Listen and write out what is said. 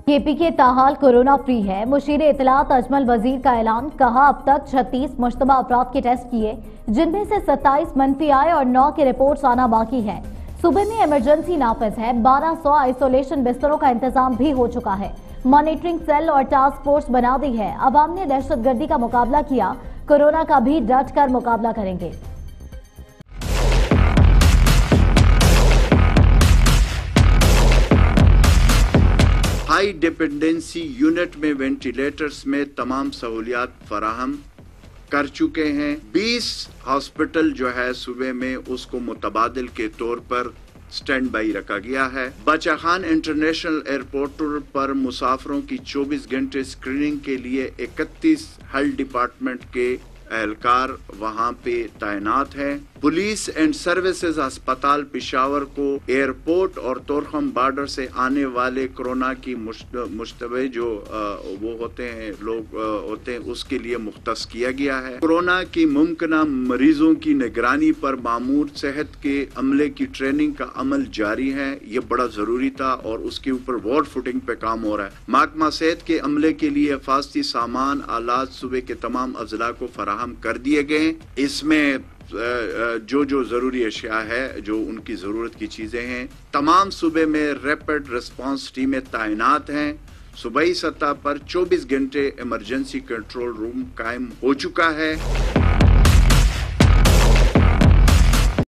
KP के ताहाल corona free है। मुशीर इतलात अजमल वजीर का ऐलान। कहा अब तक 36 मुश्तबा अफराद के टेस्ट किए, जिनमें से 27 मंफी आए और 9 की रिपोर्ट्स आना बाकी है। सूबे में इमरजेंसी नाफिज है। 1200 आइसोलेशन बिस्तरों का इंतजाम भी हो चुका है। मॉनिटरिंग सेल और टास्क फोर्स बना दी है। अवाम ने दहशतगर्दी का मुकाबला किया, कोरोना का भी डट कर मुकाबला करेंगे। हाई डिपेंडेंसी यूनिट में वेंटिलेटर्स में तमाम सहूलियात फराहम कर चुके हैं। 20 हॉस्पिटल जो है सूबे में उसको मुतबादिल के तौर पर स्टैंड बाई रखा गया है। बादशाह खान इंटरनेशनल एयरपोर्ट पर मुसाफरों की 24 घंटे स्क्रीनिंग के लिए 31 हेल्थ डिपार्टमेंट के एहलकार वहां पे तैनात हैं। पुलिस एंड सर्विसेज अस्पताल पेशावर को एयरपोर्ट और तोरखम बॉर्डर से आने वाले कोरोना की मुश्तबे जो वो होते हैं लोग होते हैं उसके लिए मुख्तस किया गया है। कोरोना की मुमकिना मरीजों की निगरानी पर मामूर सेहत के अमले की ट्रेनिंग का अमल जारी है। ये बड़ा जरूरी था और उसके ऊपर वॉर्ड फुटिंग पे काम हो रहा है। महकमा सेहत के अमले के लिए हिफाजती सामान आलात सूबे के तमाम अजला को फराहम कर दिए गए। इसमें जो जरूरी अशिया है, जो उनकी जरूरत की चीजें हैं, तमाम सूबे में रैपिड रिस्पांस टीमें तैनात हैं। सूबाई सतह पर 24 घंटे इमरजेंसी कंट्रोल रूम कायम हो चुका है।